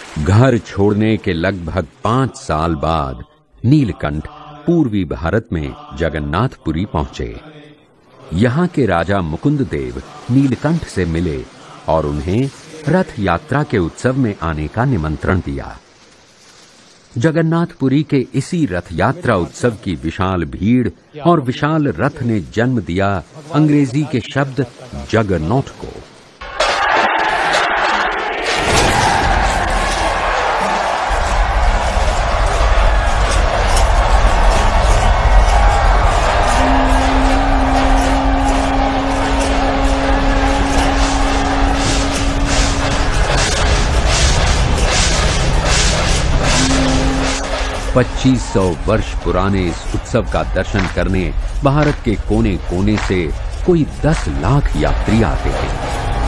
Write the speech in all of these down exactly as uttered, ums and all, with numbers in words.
घर छोड़ने के लगभग पांच साल बाद नीलकंठ पूर्वी भारत में जगन्नाथपुरी पहुंचे। यहाँ के राजा मुकुंद देव नीलकंठ से मिले और उन्हें रथ यात्रा के उत्सव में आने का निमंत्रण दिया। जगन्नाथपुरी के इसी रथ यात्रा उत्सव की विशाल भीड़ और विशाल रथ ने जन्म दिया अंग्रेजी के शब्द जगरनॉट को। पच्चीस सौ वर्ष पुराने इस उत्सव का दर्शन करने भारत के कोने कोने से कोई दस लाख यात्री आते हैं।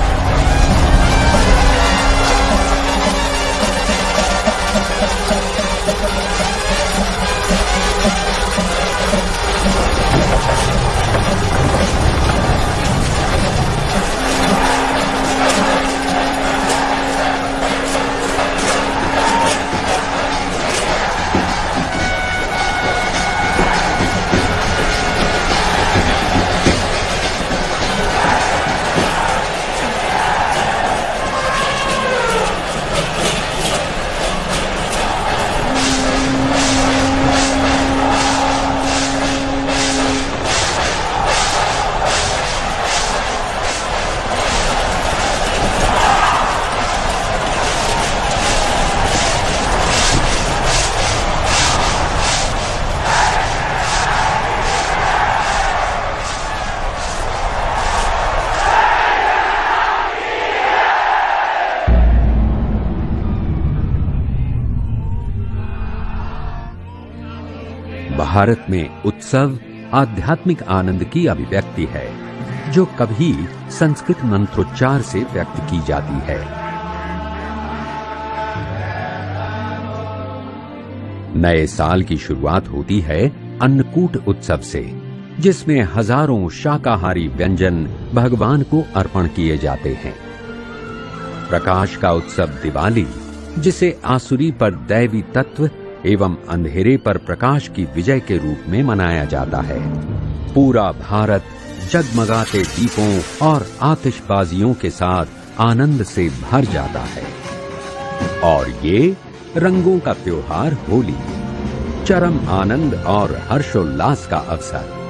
भारत में उत्सव आध्यात्मिक आनंद की अभिव्यक्ति है जो कभी संस्कृत मंत्रोच्चार से व्यक्त की जाती है। नए साल की शुरुआत होती है अन्नकूट उत्सव से, जिसमें हजारों शाकाहारी व्यंजन भगवान को अर्पण किए जाते हैं। प्रकाश का उत्सव दिवाली, जिसे आसुरी पर दैवी तत्व एवं अंधेरे पर प्रकाश की विजय के रूप में मनाया जाता है। पूरा भारत जगमगाते दीपों और आतिशबाजियों के साथ आनंद से भर जाता है। और ये रंगों का त्योहार होली, चरम आनंद और हर्षोल्लास का अवसर।